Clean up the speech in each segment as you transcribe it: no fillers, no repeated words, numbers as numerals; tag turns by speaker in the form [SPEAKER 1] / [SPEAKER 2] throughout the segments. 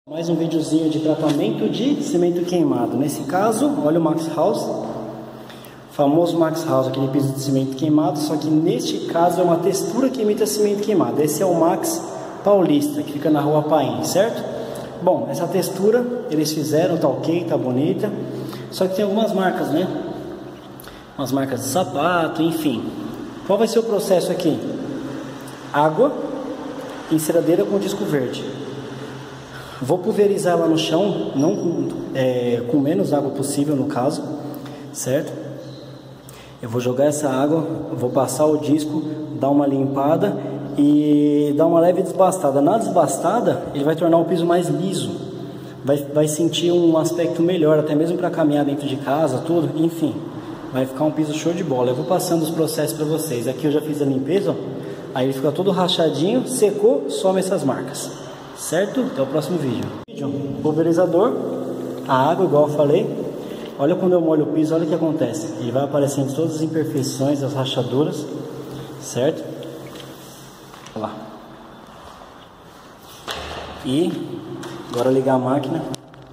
[SPEAKER 1] Mais um videozinho de tratamento de cimento queimado. Nesse caso, olha o Max House, famoso Max House, aquele piso de cimento queimado, só que neste caso é uma textura que imita cimento queimado. Esse é o Max Paulista, que fica na rua Paim, certo? Bom, essa textura eles fizeram, tá ok, tá bonita, só que tem algumas marcas, né? Umas marcas de sapato, enfim. Qual vai ser o processo aqui? Água, enceradeira com disco verde. Vou pulverizar ela no chão, não com menos água possível no caso, certo? Eu vou jogar essa água, vou passar o disco, dar uma limpada e dar uma leve desbastada. Na desbastada, ele vai tornar o piso mais liso, vai sentir um aspecto melhor, até mesmo para caminhar dentro de casa, tudo, enfim. Vai ficar um piso show de bola. Eu vou passando os processos para vocês. Aqui eu já fiz a limpeza, ó. Aí ele fica todo rachadinho, secou, some essas marcas. Certo? Até o próximo vídeo. Pulverizador, a água, igual eu falei. Olha quando eu molho o piso, olha o que acontece. Ele vai aparecendo todas as imperfeições, as rachaduras. Certo? Olha lá. E agora ligar a máquina.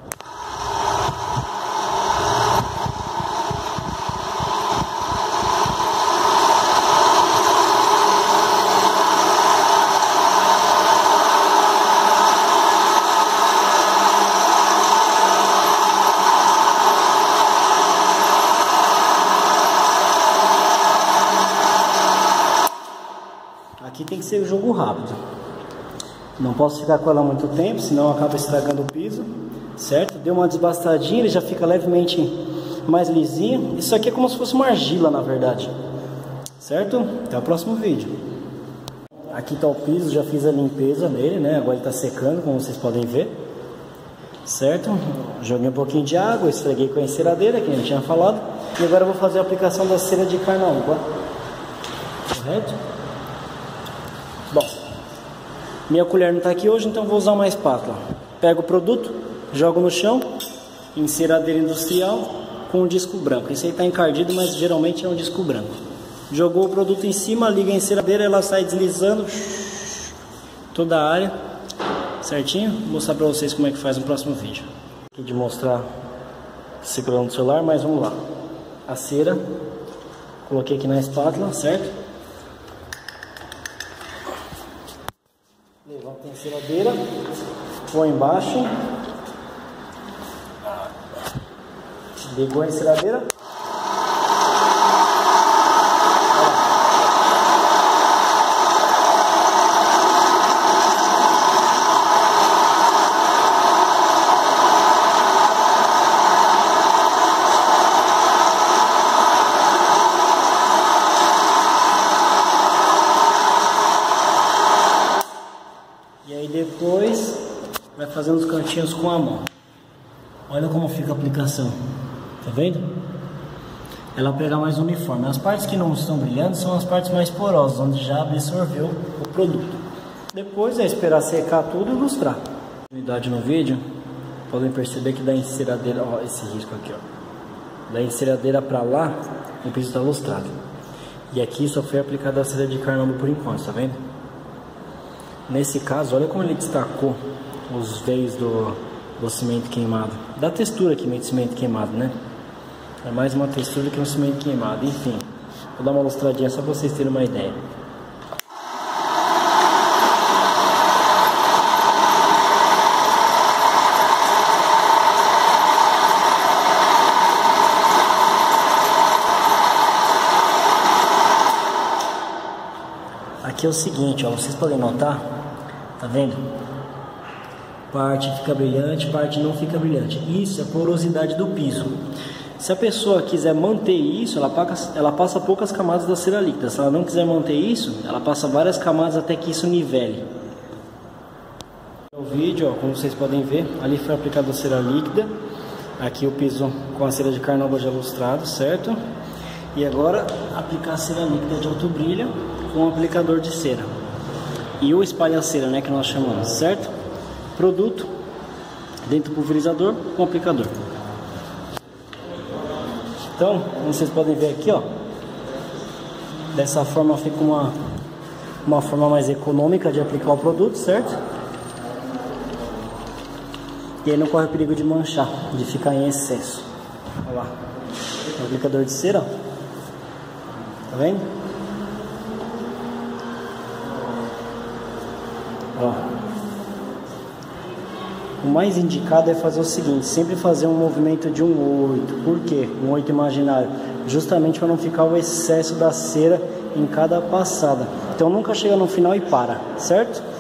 [SPEAKER 1] Aqui tem que ser o jogo rápido. Não posso ficar com ela muito tempo, senão acaba estragando o piso, certo? Deu uma desbastadinha, ele já fica levemente mais lisinho. Isso aqui é como se fosse uma argila, na verdade. Certo? Até o próximo vídeo. Aqui está o piso, já fiz a limpeza nele, né? Agora ele está secando, como vocês podem ver. Certo? Joguei um pouquinho de água, esfreguei com a enceradeira, que a gente tinha falado. E agora eu vou fazer a aplicação da cera de carnaúba. Correto? Bom, minha colher não está aqui hoje, então vou usar uma espátula. Pego o produto, jogo no chão, enceradeira industrial com um disco branco. Esse aí está encardido, mas geralmente é um disco branco. Jogou o produto em cima, liga a enceradeira, ela sai deslizando toda a área, certinho. Vou mostrar para vocês como é que faz no próximo vídeo. Aqui de mostrar segurando o celular, mas vamos lá. A cera, coloquei aqui na espátula, certo? Levanta a enceradeira, põe embaixo, ligou a enceradeira. E aí depois vai fazendo os cantinhos com a mão. Olha como fica a aplicação. Tá vendo? Ela pega mais uniforme. As partes que não estão brilhando são as partes mais porosas, onde já absorveu o produto. Depois é esperar secar tudo e lustrar. Unidade no vídeo, podem perceber que da enceradeira, ó, esse risco aqui, ó. Da enceradeira pra lá, o piso está lustrado. E aqui só foi aplicada a cera de carnaúba por enquanto, tá vendo? Nesse caso, olha como ele destacou os veios do cimento queimado. Da textura que imita cimento queimado, né? É mais uma textura que um cimento queimado. Enfim, vou dar uma lustradinha só para vocês terem uma ideia. Aqui é o seguinte, ó, vocês podem notar, tá vendo? Parte fica brilhante, parte não fica brilhante. Isso é porosidade do piso. Se a pessoa quiser manter isso, ela passa poucas camadas da cera líquida. Se ela não quiser manter isso, ela passa várias camadas até que isso nivele. O vídeo, ó, como vocês podem ver, ali foi aplicada a cera líquida. Aqui o piso com a cera de carnaúba já lustrado, certo? E agora aplicar a cera líquida de alto brilho com um aplicador de cera. E o espalha-cera, né, que nós chamamos, certo? Produto dentro do pulverizador com aplicador. Então, como vocês podem ver aqui, ó, dessa forma fica uma forma mais econômica de aplicar o produto, certo? E aí não corre o perigo de manchar, de ficar em excesso. Olha lá, o aplicador de cera, ó. Tá vendo? Ó. O mais indicado é fazer o seguinte, sempre fazer um movimento de um 8. Por quê? Um 8 imaginário. Justamente para não ficar o excesso da cera em cada passada. Então nunca chega no final e para, certo?